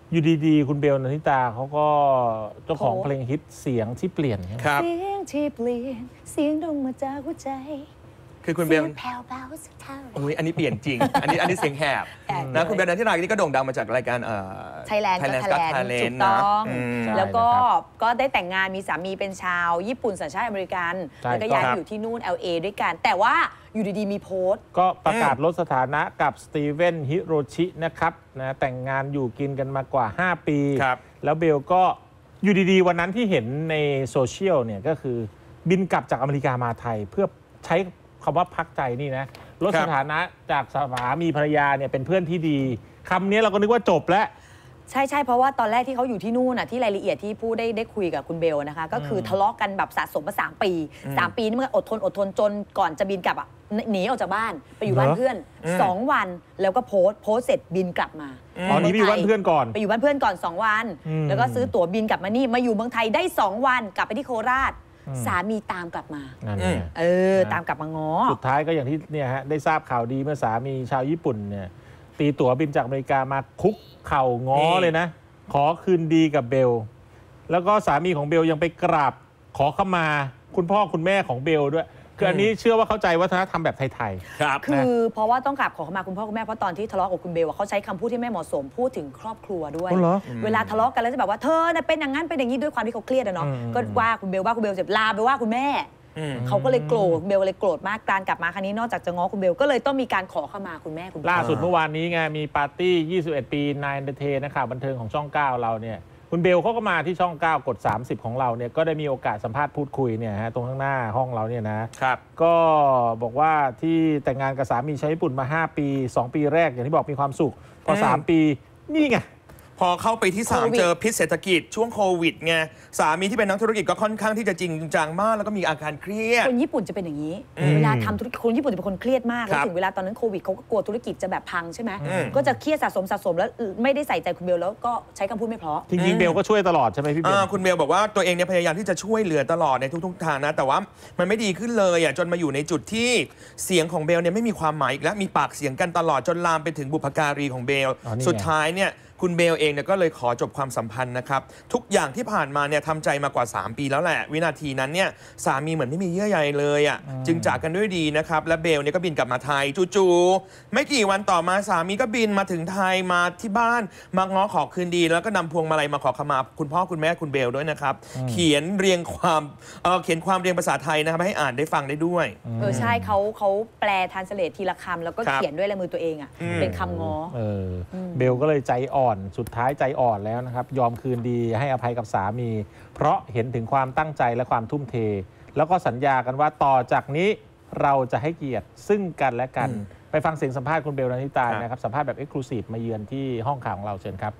อยู่ดีๆคุณเบลนันทิตาเขาก็เจ้าของเพลงฮิตเสียงที่เปลี่ยนครับเสียงที่เปลี่ยนเสียงตรงมาจากหัวใจคือคุณเบลแผ่วเบาสักเท่าอุ้ยอันนี้เปลี่ยนจริงอันนี้เสียงแหบนะคุณเบลนันทิตานี่ก็โด่งดังมาจากรายการไทยแลนด์ถูกต้องแล้วก็ได้แต่งงานมีสามีเป็นชาวญี่ปุ่นสัญชาติอเมริกันแล้วก็ย้ายอยู่ที่นู่น LA ด้วยกันแต่ว่าอยู่ดีๆมีโพสต์ก็ประกาศลดสถานะกับสตีเวนฮิโรชินะครับนะแต่งงานอยู่กินกันมากว่า5ปีแล้วเบลก็อยู่ดีๆวันนั้นที่เห็นในโซเชียลเนี่ยก็คือบินกลับจากอเมริกามาไทยเพื่อใช้คำว่าพักใจนี่นะลดสถานะจากสามีภรรยาเนี่ยเป็นเพื่อนที่ดีคำนี้เราก็นึกว่าจบแล้วใช่เพราะว่าตอนแรกที่เขาอยู่ที่นู่นน่ะที่รายละเอียดที่ผู้ได้คุยกับคุณเบลนะคะก็คือทะเลาะกันแบบสะสมมา3 ปีนี่มันอดทนจนก่อนจะบินกลับหนีออกจากบ้านไปอยู่บ้านเพื่อน2 วันแล้วก็โพสเสร็จบินกลับมาตอนนี้ไปอยู่บ้านเพื่อนก่อนไปอยู่บ้านเพื่อนก่อน2 วันแล้วก็ซื้อตั๋วบินกลับมานี่มาอยู่เมืองไทยได้2 วันกลับไปที่โคราชสามีตามกลับมาตามกลับมาง้อสุดท้ายก็อย่างที่เนี่ยฮะได้ทราบข่าวดีเมื่อสามีชาวญี่ปุ่นเนี่ยตีตั๋วบินจากอเมริกามาคุกเข่าง้อเลยนะขอคืนดีกับเบลแล้วก็สามีของเบลยังไปกราบขอขมาคุณพ่อคุณแม่ของเบลด้วยคืออันนี้เชื่อว่าเข้าใจวัฒนธรรมแบบไทยๆคือเพราะว่าต้องกราบขอขมาคุณพ่อคุณแม่เพราะตอนที่ทะเลาะกับคุณเบลเขาใช้คำพูดที่ไม่เหมาะสมพูดถึงครอบครัวด้วยเวลาทะเลาะกันแล้วจะแบบว่าเธอเป็นอย่างนั้นเป็นอย่างนี้ด้วยความที่เขาเครียดอะเนาะก็ว่าคุณเบลเสร็จลาไปว่าคุณแม่เขาก็เลยโกรธเบลเลยโกรธมากการกลับมาครั้งนี้นอกจากจะง้อคุณเบลก็เลยต้องมีการขอขมาคุณแม่คุณล่าสุดเมื่อวานนี้ไงมีปาร์ตี้21 ปีนายเอนเตอร์เทนนะครับบันเทิงของช่อง9เราเนี่ยคุณเบลเขาก็มาที่ช่อง9กด30ของเราเนี่ยก็ได้มีโอกาสสัมภาษณ์พูดคุยเนี่ยฮะตรงข้างหน้าห้องเราเนี่ยนะครับก็บอกว่าที่แต่งงานกับสามีชาวญี่ปุ่นมา5 ปี2 ปีแรกอย่างที่บอกมีความสุขพอ3 ปีนี่ไงพอเข้าไปที่3เจอพิษเศรษฐกิจช่วงโควิดไงสามีที่เป็นนักธุรกิจก็ค่อนข้างที่จะจริงจังมากแล้วก็มีอาการเครียดคนญี่ปุ่นจะเป็นอย่างนี้เวลาทำธุรกิจคนญี่ปุ่นจะเป็นคนเครียดมากแล้วถึงเวลาตอนนั้นโควิดเขาก็กลัวธุรกิจจะแบบพังใช่ไหมก็จะเครียดสะสมแล้วไม่ได้ใส่ใจคุณเบลแล้วก็ใช้คำพูดไม่เพราะจริงๆเบลก็ช่วยตลอดใช่ไหมพี่เบลคุณเบลบอกว่าตัวเองเนี่ยพยายามที่จะช่วยเหลือตลอดในทุกๆทางนะแต่ว่ามันไม่ดีขึ้นเลยอ่ะจนมาอยู่ในจุดที่เสียงของเบลเนี่ยไม่มีความหมายอีกแล้วมีปากเสียงกันตลอดจนลามไปถึงบุพการีของเบลสุดท้ายเนี่ยคุณเบลเองเนี่ยก็เลยขอจบความสัมพันธ์นะครับทุกอย่างที่ผ่านมาเนี่ยทำใจมากว่า3 ปีแล้วแหละวินาทีนั้นเนี่ยสามีเหมือนไม่มีเยื่อใยเลยอ่ะจึงจากกันด้วยดีนะครับและเบลเนี่ยก็บินกลับมาไทยจู่ๆไม่กี่วันต่อมาสามีก็บินมาถึงไทยมาที่บ้านมาง้อขอคืนดีแล้วก็นำพวงมาลัยมาขอขมาคุณพ่อคุณแม่คุณเบลด้วยนะครับเขียนเรียงความเรียงภาษาไทยนะครับให้อ่านได้ฟังได้ด้วยใช่เขาแปลทรานสเลททีละคำแล้วก็เขียนด้วยลายมือตัวเองอ่ะเป็นคำง้อเบลก็เลยใจอ่อนสุดท้ายใจอ่อนแล้วนะครับยอมคืนดีให้อภัยกับสามีเพราะเห็นถึงความตั้งใจและความทุ่มเทแล้วก็สัญญากันว่าต่อจากนี้เราจะให้เกียรติซึ่งกันและกันไปฟังเสียงสัมภาษณ์คุณเบลนันทิตานะครับสัมภาษณ์แบบเอ็กซ์คลูซีฟมาเยือนที่ห้องข่าวของเราเชิญครับ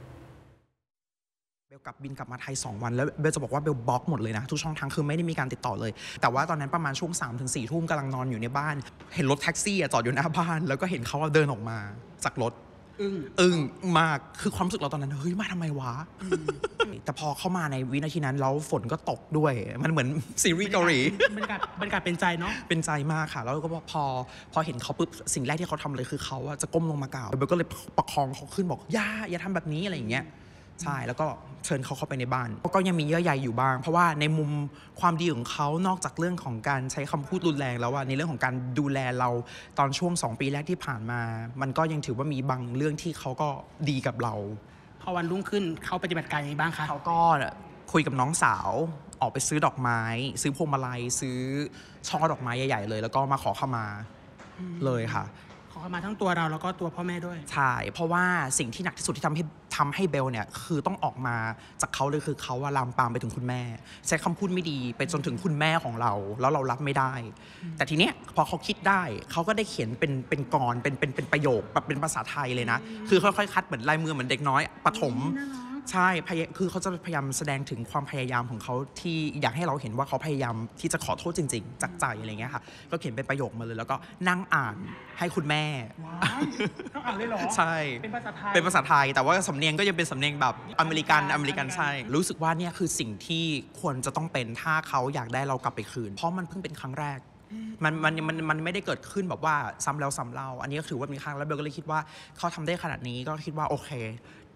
เบลบินกลับมาไทย2 วันแล้วเบลจะบอกว่าเบลบล็อกหมดเลยนะทุกช่องทางคือไม่ได้มีการติดต่อเลยแต่ว่าตอนนั้นประมาณช่วง3 ถึง 4 ทุ่มกำลังนอนอยู่ในบ้านเห็นรถแท็กซี่จอดอยู่หน้าบ้านแล้วก็เห็นเขาเดินออกมาจากรถอึ้งมากคือความรู้สึกเราตอนนั้นเฮ้ยมาทำไมวะแต่พอเข้ามาในวินาทีนั้นแล้วฝนก็ตกด้วยมันเหมือนซีรีส์เกาหลีบรรยากาศเป็นใจเนาะเป็นใจมากค่ะแล้วก็พอเห็นเขาปุ๊บสิ่งแรกที่เขาทำเลยคือเขาจะก้มลงมากราบเบลก็เลยประคองเขาขึ้นบอกอย่าทำแบบนี้อะไรอย่างเงี้ยใช่แล้วก็เชิญเขาเข้าไปในบ้านก็ยังมีเยื่อใยอยู่บ้างเพราะว่าในมุมความดีของเขานอกจากเรื่องของการใช้คำพูดรุนแรงแล้วว่าในเรื่องของการดูแลเราตอนช่วง2 ปีแรกที่ผ่านมามันก็ยังถือว่ามีบางเรื่องที่เขาก็ดีกับเราพอวันรุ่งขึ้นเขาปฏิบัติการยังไงบ้างคะเขาก็คุยกับน้องสาวออกไปซื้อดอกไม้ซื้อพวงมาลัยซื้อช่อดอกไม้ใหญ่ๆเลยแล้วก็มาขอขมาเลยค่ะขอขมาทั้งตัวเราแล้วก็ตัวพ่อแม่ด้วยใช่เพราะว่าสิ่งที่หนักที่สุดที่ทำให้เบลเนี่ยคือต้องออกมาจากเขาเลยคือเขาลามปามไปถึงคุณแม่ใช้คำพูดไม่ดีไปจนถึงคุณแม่ของเราแล้วเรารับไม่ได้แต่ทีเนี้ยพอเขาคิดได้เขาก็ได้เขียนเป็นกรเป็นประโยคแบบเป็นภาษาไทยเลยนะคือค่อยๆคัดเหมือนลายมือเหมือนเด็กน้อยประถมใช่คือเขาจะพยายามแสดงถึงความพยายามของเขาที่อยากให้เราเห็นว่าเขาพยายามที่จะขอโทษจริงๆจากใจอะไรเงี้ยค่ะก็เขียนเป็นประโยคมาเลยแล้วก็นั่งอ่านให้คุณแม่ต้องอ่านเลยเหรอใช่เป็นภาษาไทยแต่ว่าสำเนียงก็ยังเป็นสำเนียงแบบอเมริกันใช่รู้สึกว่าเนี่ยคือสิ่งที่ควรจะต้องเป็นถ้าเขาอยากได้เรากลับไปคืนเพราะมันเพิ่งเป็นครั้งแรกมันไม่ได้เกิดขึ้นแบบว่าซ้ำแล้วซ้ำเล่าอันนี้ก็ถือว่ามีครั้งแล้วเบลก็เลยคิดว่าเขาทำได้ขนาดนี้ก็คิดว่าโอเค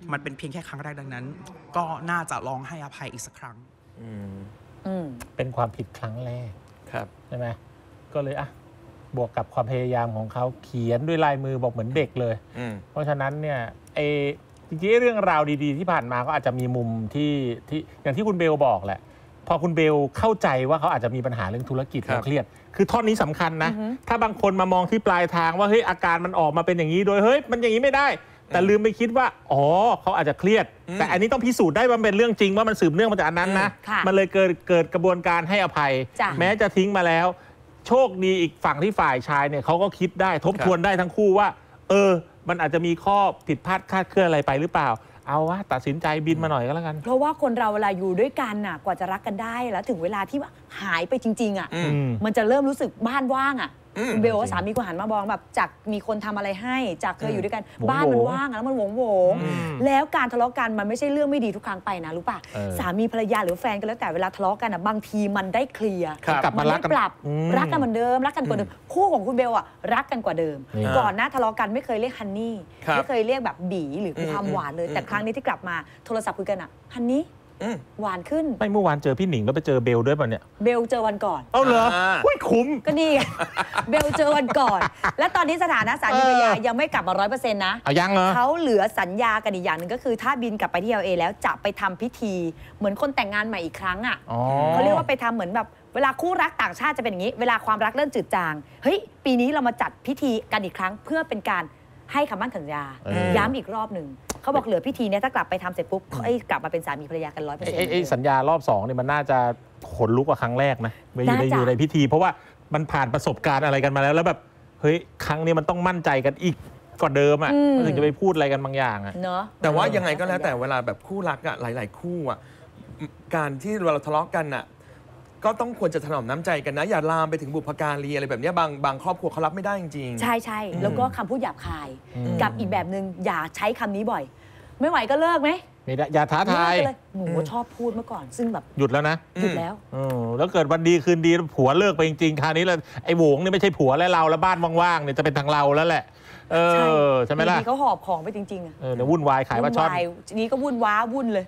มันเป็นเพียงแค่ครั้งแรกดังนั้น ก็น่าจะลองให้อภัยอีกสักครั้งเป็นความผิดครั้งแรกครับใช่ไหมก็เลยบวกกับความพยายามของเขาเขียนด้วยลายมือบอกเหมือนเด็กเลย เพราะฉะนั้นเนี่ยจริงๆเรื่องราวดีๆที่ผ่านมาก็อาจจะมีมุมที่อย่างที่คุณเบลบอกแหละพอคุณเบลเข้าใจว่าเขาอาจจะมีปัญหาเรื่องธุรกิจเครียดคือท่อนนี้สำคัญนะถ้าบางคนมามองที่ปลายทางว่าเฮ้ยอาการมันออกมาเป็นอย่างนี้โดยเฮ้ยมันอย่างนี้ไม่ได้แต่ลืมไปคิดว่าอ๋อเขาอาจจะเครียดแต่อันนี้ต้องพิสูจน์ได้ว่ามันเป็นเรื่องจริงว่ามันสืบเนื่องมาจากอันนั้นนะมันเลยเกิดกระบวนการให้อภัยแม้จะทิ้งมาแล้วโชคดีอีกฝั่งที่ฝ่ายชายเนี่ยเขาก็คิดได้ทบทวนได้ทั้งคู่ว่ามันอาจจะมีข้อผิดพลาดคลาดเคลื่อนอะไรไปหรือเปล่าเอาวะตัดสินใจบินมาหน่อยก็แล้วกันเพราะว่าคนเราเวลาอยู่ด้วยกันน่ะกว่าจะรักกันได้แล้วถึงเวลาที่หายไปจริงๆมันจะเริ่มรู้สึกบ้านว่างคุณเบลว่าสามีก็หันมาบอกแบบจากมีคนทำอะไรให้จากเคยอยู่ด้วยกันบ้านมันว่างแล้วมันโหวงแล้วการทะเลาะกันมันไม่ใช่เรื่องไม่ดีทุกครั้งไปนะรู้ป่ะสามีภรรยาหรือแฟนก็แล้วแต่เวลาทะเลาะกันบางทีมันได้เคลียร์มันได้ปรับรักกันเหมือนเดิมรักกันกว่าเดิมคู่ของคุณเบลรักกันกว่าเดิมก่อนหน้าทะเลาะกันไม่เคยเรียกฮันนี่ไม่เคยเรียกแบบบีหรือความหวานเลยแต่ครั้งนี้ที่กลับมาโทรศัพท์คุยกันฮันนี่หวานขึ้นไม่เมื่อวานเจอพี่หนิงแล้วไปเจอเบลด้วยป่ะเนี่ยเบลเจอวันก่อนเอาเหรออุ้ยคุ้มก็นี่เบลเจอวันก่อนและตอนนี้สถานะสามีภรรยายังไม่กลับมา 100% นะยังเหรอเขาเหลือสัญญากันอีกอย่างหนึ่งก็คือถ้าบินกลับไปที่ LA แล้วจะไปทำพิธีเหมือนคนแต่งงานใหม่อีกครั้งเขาเรียกว่าไปทำเหมือนแบบเวลาคู่รักต่างชาติจะเป็นอย่างนี้เวลาความรักเริ่มจืดจางเฮ้ยปีนี้เรามาจัดพิธีกันอีกครั้งเพื่อเป็นการให้คำมั่นสัญญาย้ำอีกรอบหนึ่งเขาบอกเหลือพิธีนี้ถ้ากลับไปทำเสร็จปุ๊บกลับมาเป็นสามีภรรยากัน 100% สัญญารอบ2เนี่ยมันน่าจะขนลุกกว่าครั้งแรกนะอยู่ในพิธีเพราะว่ามันผ่านประสบการณ์อะไรกันมาแล้วแบบเฮ้ยครั้งนี้มันต้องมั่นใจกันอีกกว่าเดิมถึงจะไปพูดอะไรกันบางอย่างเนาะแต่ว่ายังไงก็แล้วแต่เวลาแบบคู่รักหลายๆคู่การที่เราทะเลาะกันก็ต้องควรจะถนอมน้ำใจกันนะอย่าลามไปถึงบุพการีอะไรแบบนี้บางครอบครัวเขารับไม่ได้จริงๆใช่แล้วก็คำพูดหยาบคายกับอีกแบบนึงอย่าใช้คำนี้บ่อยไม่ไหวก็เลิกไหมไม่ได้อย่าท้าทายหนูชอบพูดเมื่อก่อนซึ่งแบบหยุดแล้วนะหยุดแล้วแล้วเกิดวันดีคืนดีผัวเลิกไปจริงๆคราวนี้แล้วไอ้โหวงนี่ไม่ใช่ผัวและเราแล้วบ้านว่างๆเนี่ยจะเป็นทางเราแล้วแหละใช่ไหมล่ะเขาหอบของไปจริงๆเดี๋ยววุ่นวายขายว่าชอบนี้ก็วุ่นเลย